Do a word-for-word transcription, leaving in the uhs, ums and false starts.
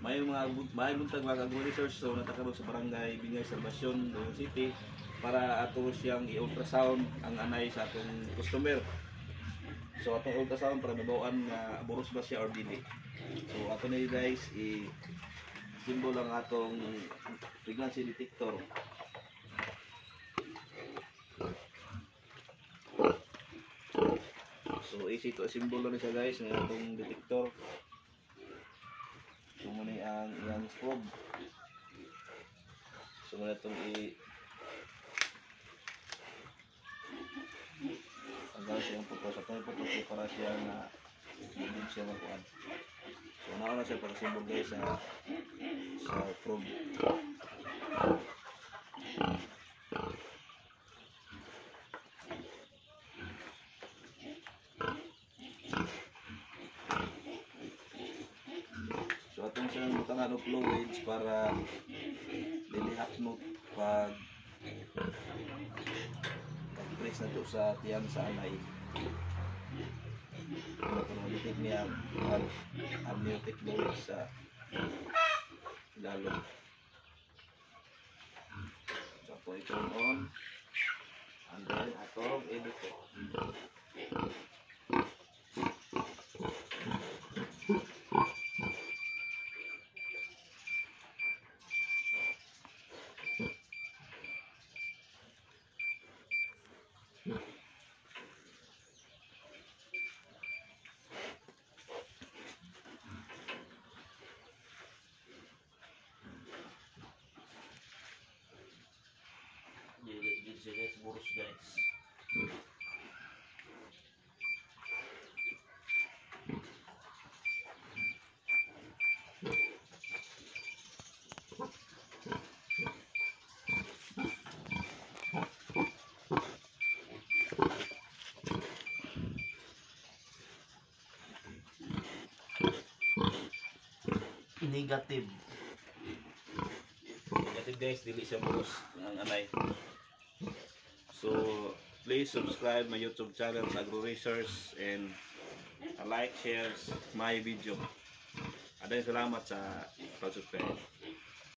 may mga may buntag mga agro-research so natakaroon sa barangay Bingay Salvacion, Duyon City para ato siyang i-ultrasound ang anay sa atong customer. So atong ultrasound para mabawaan nga boros ba siya or dili. So ato na guys i simbol ang atong pregnancy detector. So easy to simbolo ni siya guys ng atong detector. So muna ang iyang probe. So muna itong i hanggang siyang putos. At may putos para siya na hindi siya makuhan. So nauna siya pag-simbol guys sa sa probe. So atong silang butangan og fluids para dilihapnot pag pag-press na to sa tiyan sa anay. Para malitig niya ang amniotic fluid sa lalo. So po i-turn on and then atong editor. Jadi guys, boros guys. Negative. Negative guys, dili siya boros ang anay. So please subscribe my YouTube channel sa Agro Research and like, share my video. Adayong salamat sa pag-subscribe.